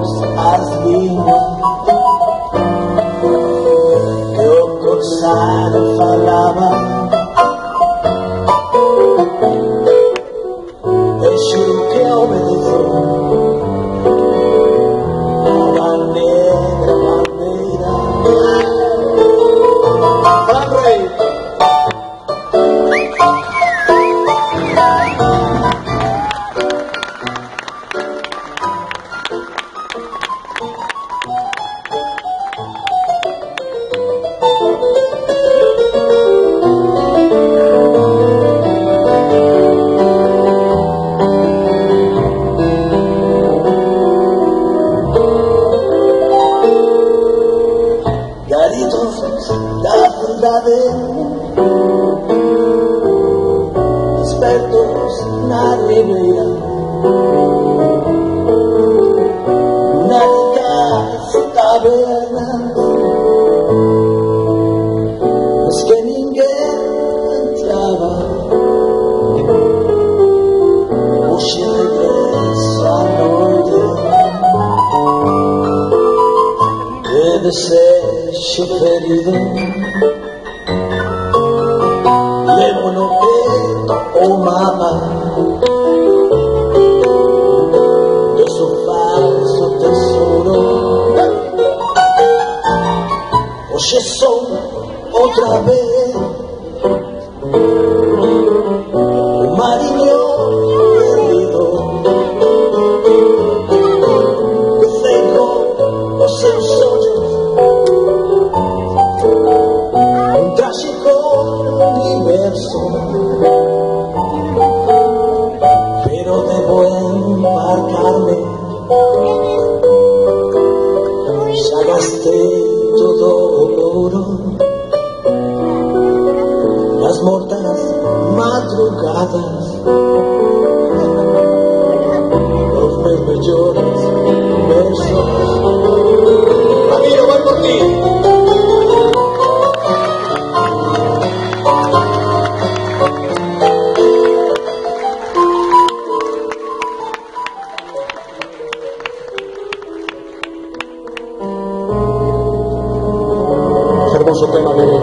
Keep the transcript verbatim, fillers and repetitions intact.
as línguas que o corsaro falava, e xuro que obedeceu a negra bandeira. Fran Rey. Garitos da cidade, expertos na ribeira, náuticas tabernas, mas que ninguém entrava. Hoje regresso à noite de desejo ferido, levo no peito o mapa de su falso tesouro. Hoje sou outra vez o marinho perdido, que cegou os seus olhos, um trágico universo, pero debo embarcarme. Ya gasté todo oro, las mortas madrugadas, los mis mejores versos. Amigo, voy por ti. Hermoso tema de